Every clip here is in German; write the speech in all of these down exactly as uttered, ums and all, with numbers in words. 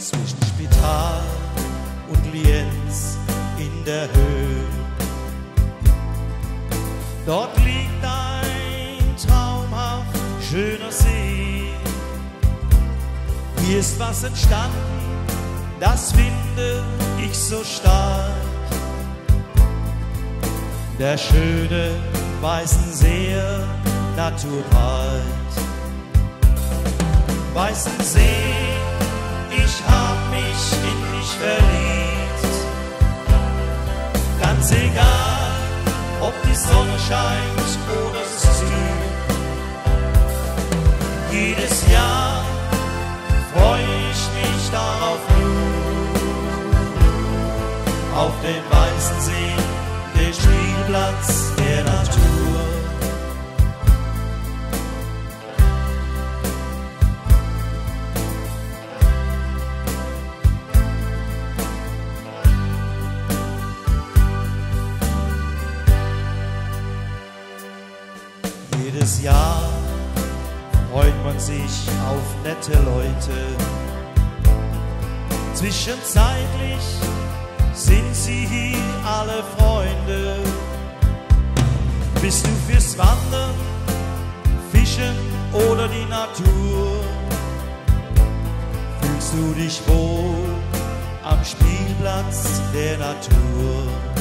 zwischen Spital und Lienz in der Höhe. Dort liegt ein traumhaft schöner See. Hier ist was entstanden, das finde ich so stark. Der schöne Weißenseer Naturpark. Weißensee, ich hab mich in dich verliebt. Ganz egal, ob die Sonne scheint oder es ist trüb. Jedes Jahr freu ich mich darauf nur. Auf den Weißensee, den Spielplatz der Natur. Jedes Jahr freut man sich auf nette Leute. Zwischenzeitlich sind sie hier alle Freunde. Bist du fürs Wandern, Fischen oder die Natur? Fühlst du dich wohl am Spielplatz der Natur?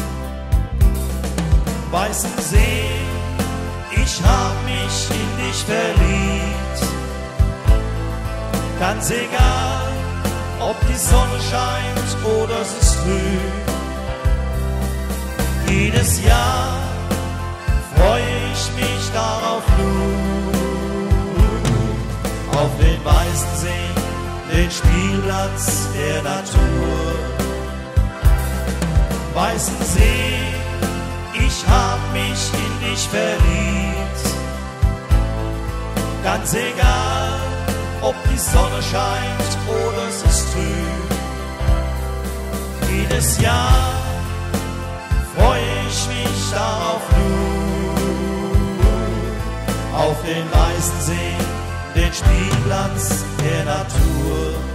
Weißensee, ich hab mich in dich verliebt. Ganz egal, ob die Sonne scheint oder es ist trüb. Jedes Jahr freu ich mich darauf nur. Auf den Weißensee, den Spielplatz der Natur. Weißensee, ich hab mich in dich verliebt. Ganz egal, ob die Sonne scheint oder es ist trüb. Jedes Jahr freu ich mich darauf nur. Auf den Weißensee, den Spielplatz der Natur.